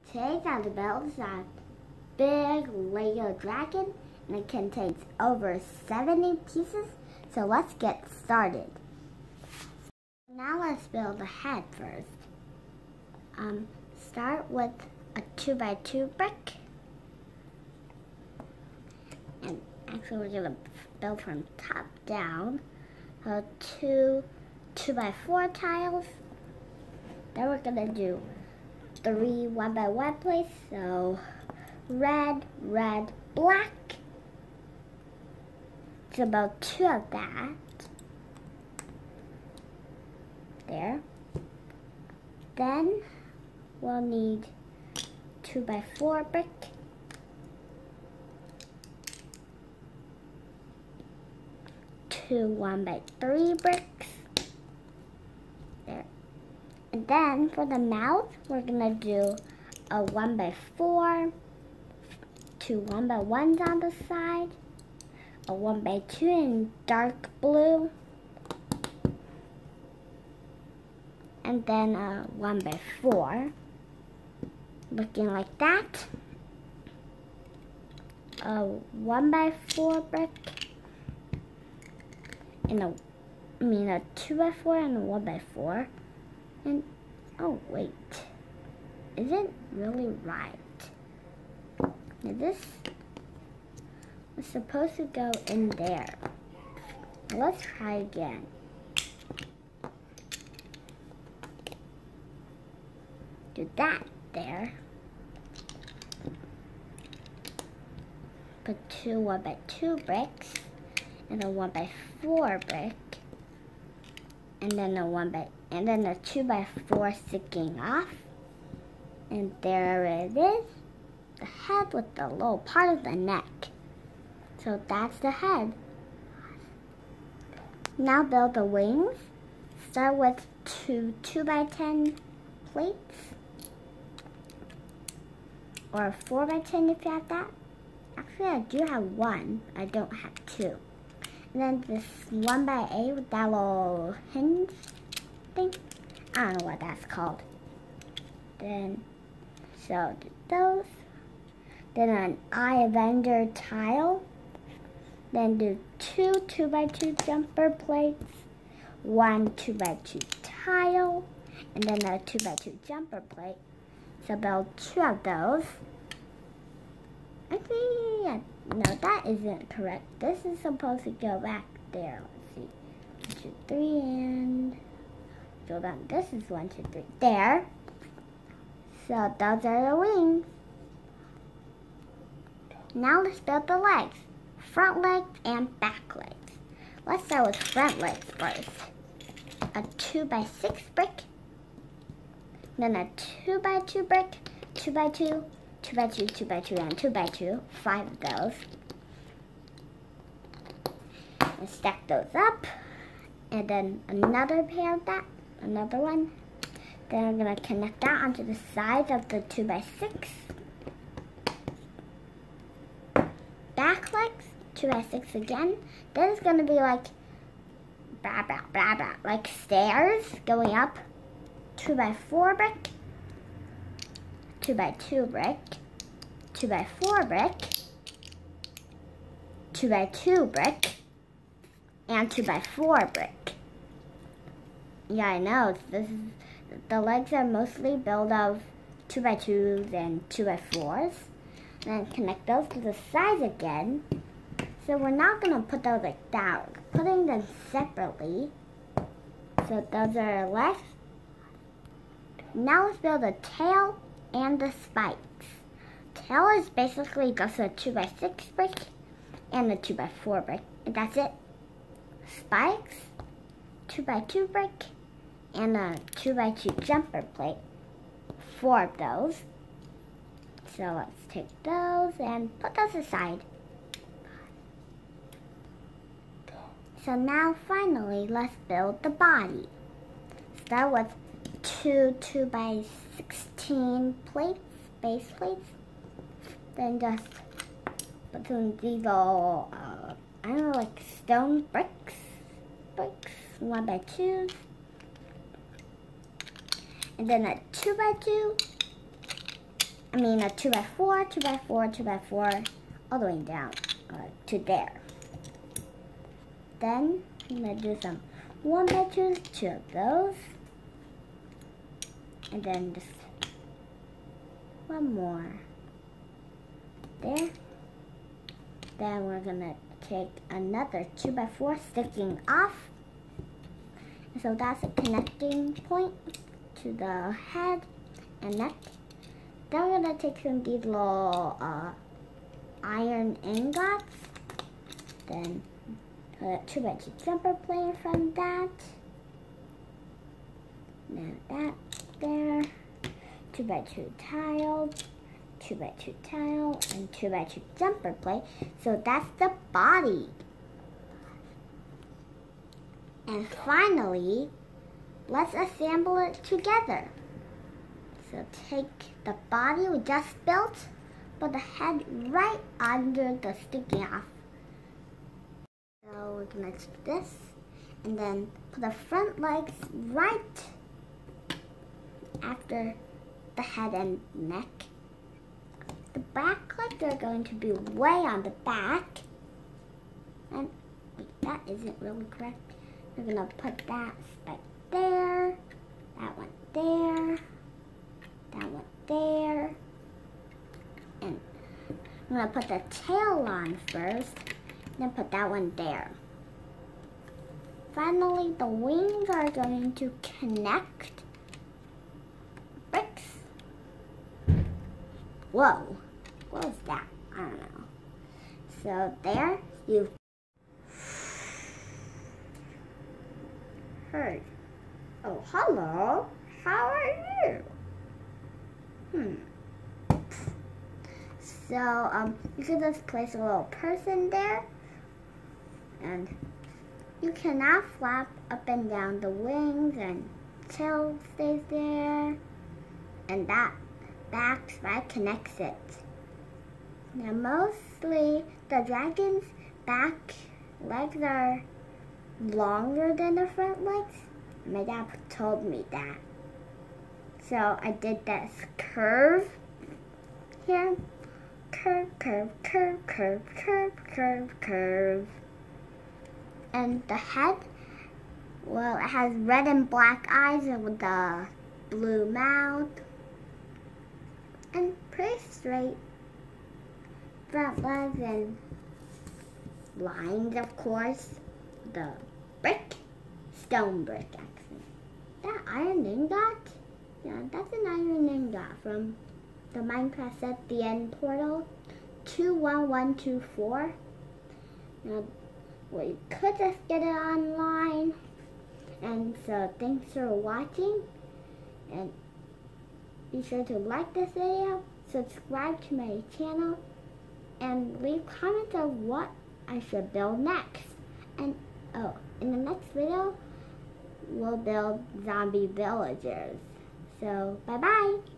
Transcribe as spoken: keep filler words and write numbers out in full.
Today's on the build is a big Lego dragon, and it contains over seventy pieces, so let's get started. Now let's build the head first. Um, start with a two by two brick. And actually we're gonna build from top down. Uh, two two by four tiles. Then we're gonna do three one by one plates. So red, red, black. It's about two of that. There. Then we'll need two by four brick. Two one by three bricks. There. And then for the mouth, we're gonna do a one by four, two one by ones on the side, a one by two in dark blue, and then a one by four, looking like that. A one by four brick, and a, I mean a two by four and a one by four. And, oh wait, is it really right? Now this was supposed to go in there. Now let's try again. Do that there. Put two one by two bricks and a one by four brick, and then a one by and then a two by four sticking off, and there it is, the head with the little part of the neck. So that's the head. Now build the wings. Start with two two by ten plates, or a four by ten if you have that. Actually, I do have one. I don't have two. And then this one by eight with that little hinge thing. I don't know what that's called. Then, so those. Then an Eye Avenger tile. Then do two two by two jumper plates, one two by two tile, and then a two by two jumper plate. So build two of those. Actually, yeah, no, that isn't correct. This is supposed to go back there. Let's see. One, two, three, and go down. This is one, two, three. There. So those are the wings. Now let's build the legs. Front legs and back legs. Let's start with front legs first. A two by six brick. Then a two by two brick. Two by two. Two by two, two by two, and two by two. Five of those. And stack those up. And then another pair of that. Another one. Then I'm going to connect that onto the sides of the two by six. Back legs, two by six again. Then it's going to be like blah, blah, blah, blah, like stairs going up. Two by four brick. Two by two brick, two by four brick, two by two brick, and two by four brick. Yeah, I know. This is, the legs are mostly built of two by twos and two by fours. Then connect those to the sides again. So we're not gonna put those like that. We're putting them separately. So those are our legs. Now let's build a tail and the spikes. Tail is basically just a two by six brick and a two by four brick, and that's it. Spikes, two by two brick, and a two by two jumper plate. Four of those. So let's take those and put those aside. So now finally let's build the body. Start with two two by sixteen plates, base plates. Then just put some of these little, uh, I don't know, like stone bricks, bricks, one by twos. And then a two by two, mean a two by four, two by four, two by four, all the way down uh, to there. Then I'm gonna do some one by twos, two of those, and then just one more there. Then we're gonna take another two by four sticking off. And so that's a connecting point to the head and neck. Then we're gonna take some of these little uh, iron ingots. Then put a two by two jumper plate from that. Now that there. two by two tile, two by two tile, and two by two jumper plate. So that's the body. And finally, let's assemble it together. So take the body we just built, put the head right under the sticking off. So we're gonna do this, and then put the front legs right after the head and neck. The back legs are going to be way on the back. And wait, that isn't really correct. We're gonna put that right there, that one there, that one there, and I'm gonna put the tail on first, then put that one there. Finally, the wings are going to connect bricks. Whoa, what was that? I don't know. So there, you heard. Oh, hello. How are you? Hmm. So, um, you can just place a little person there, and you can now flap up and down the wings, and tail stays there, and that back spike connects it. Now, mostly the dragon's back legs are longer than the front legs. My dad told me that. So I did this curve here. Curve, curve, curve, curve, curve, curve, curve. And the head, well, it has red and black eyes with the blue mouth. And pretty straight front legs and lines, of course. The brick, stone brick, actually. That iron ingot, yeah, that's an iron ingot from the Minecraft set The End Portal two one one two four. Now, well, you could just get it online. And so, thanks for watching. And be sure to like this video, subscribe to my channel, and leave comments of what I should build next. And oh, in the next video, we'll build zombie villagers. So, bye-bye.